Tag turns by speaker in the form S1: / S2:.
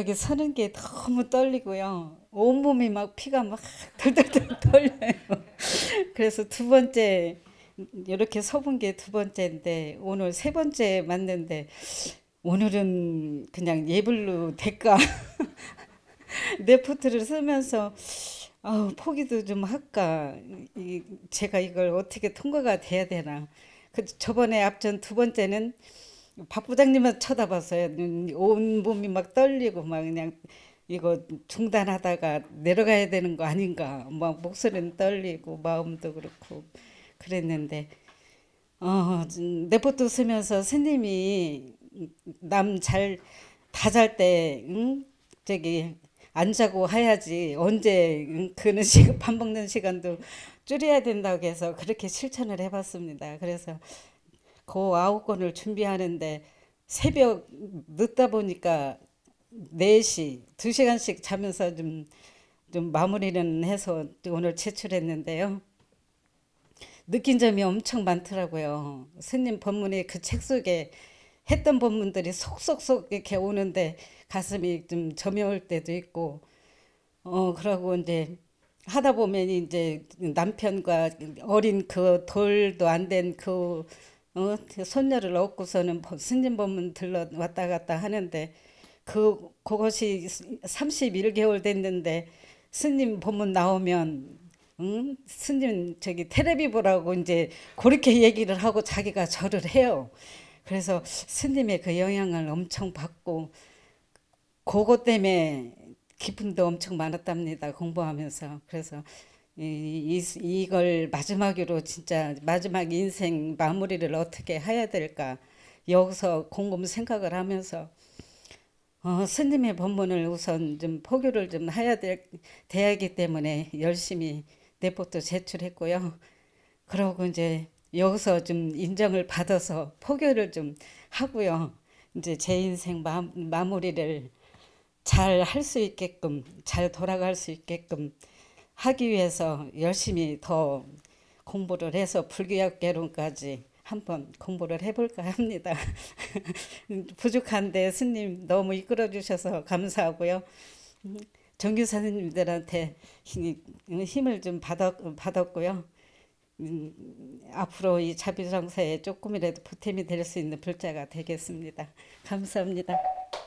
S1: 여기 서는 게 너무 떨리고요. 온몸이 막 피가 막 덜덜덜 떨려요. 그래서 두 번째 이렇게 서본 게 두 번째인데 오늘 세 번째 맞는데 오늘은 그냥 예불로 될까 레포트를 쓰면서 포기도 좀 할까 제가 이걸 어떻게 통과가 돼야 되나 저번에 앞전 두 번째는 박 부장님만 쳐다봤어요. 온 몸이 막 떨리고 막 그냥 이거 중단하다가 내려가야 되는 거 아닌가 막 목소리는 떨리고 마음도 그렇고 그랬는데 레포트 쓰면서 스님이 남 잘 다 잘 때 응? 저기 안 자고 해야지 언제 그는 시간 밥 먹는 시간도 줄여야 된다고 해서 그렇게 실천을 해봤습니다. 그래서 그 아홉 권을 준비하는데 새벽 늦다 보니까 4시, 2시간씩 자면서 좀 마무리는 해서 오늘 제출했는데요. 느낀 점이 엄청 많더라고요. 스님 법문이 그 책 속에 했던 법문들이 속속속 이렇게 오는데 가슴이 좀 저며올 때도 있고, 그러고 이제 하다 보면 이제 남편과 어린 그 돌도 안 된 그 손녀를 얻고서는 스님 법문 들러 왔다 갔다 하는데 그것이 31개월 됐는데 스님 법문 나오면 응? 스님 저기 테레비 보라고 이제 그렇게 얘기를 하고 자기가 절을 해요. 그래서 스님의 그 영향을 엄청 받고 그것 때문에 기쁨도 엄청 많았답니다. 공부하면서. 그래서 이걸 마지막으로 진짜 마지막 인생 마무리를 어떻게 해야 될까 여기서 곰곰 생각을 하면서 스님의 법문을 우선 좀 포교를 좀 돼야 하기 때문에 열심히 레포트 제출했고요. 그러고 이제 여기서 좀 인정을 받아서 포교를 좀 하고요. 이제 제 인생 마무리를 잘 할 수 있게끔, 잘 돌아갈 수 있게끔 하기 위해서 열심히 더 공부를 해서 불교학개론까지 한번 공부를 해볼까 합니다. 부족한데 스님 너무 이끌어 주셔서 감사하고요. 정규사님들한테 힘을 좀 받았고요. 앞으로 이 자비정사에 조금이라도 보탬이 될 수 있는 불자가 되겠습니다. 감사합니다.